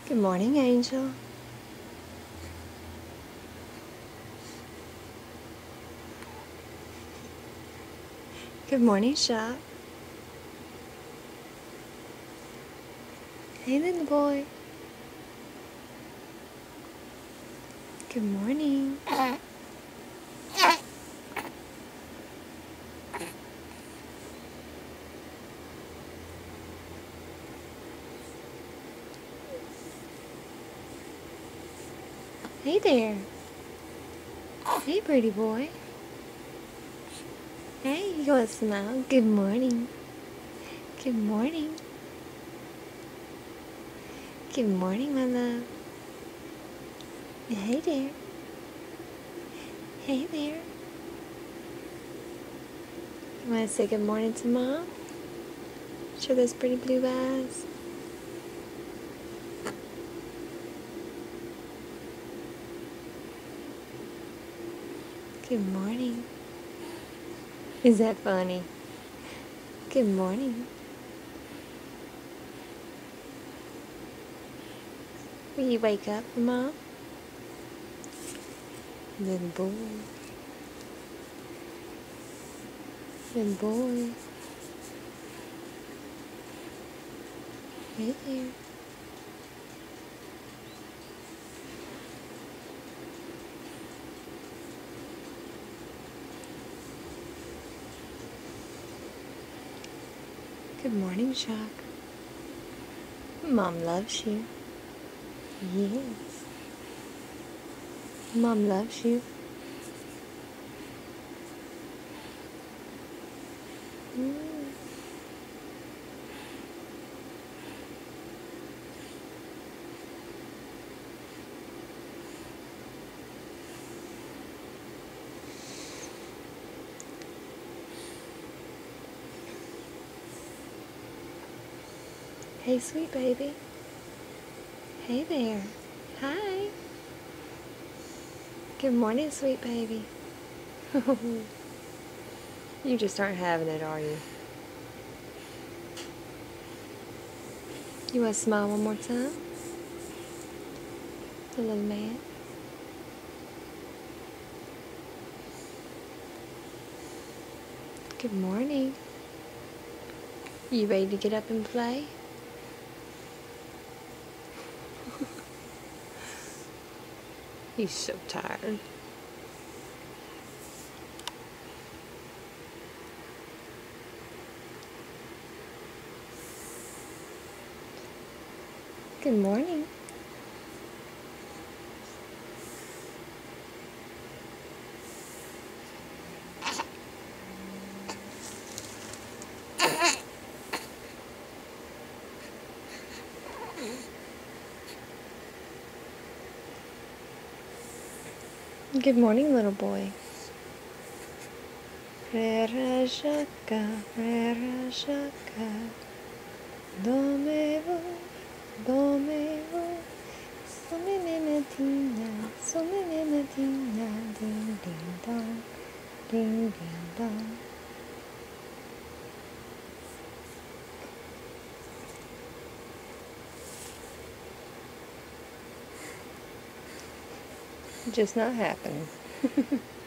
Good morning, Angel. Good morning, Jacques. Hey, little boy. Good morning. Hey there. Hey, pretty boy. Hey, you want to smile? Good morning. Good morning. Good morning, my love. Hey there. Hey there. You want to say good morning to Mom? Show those pretty blue eyes. Good morning. Is that funny? Good morning. Will you wake up for Mom? Little boy. Little boy. Hey there. Good morning, Jacques. Mom loves you. Yes. Mom loves you. Mm. Hey, sweet baby. Hey there. Hi. Good morning, sweet baby. You just aren't having it, are you? You want to smile one more time? The little man. Good morning. You ready to get up and play? He's so tired. Good morning. Good morning, little boy. Frère Jacques, frère Jacques, dormez-vous, dormez-vous, sommeil-matina, sommeil-matina, ding ding dong, ding ding dong. Just not happening.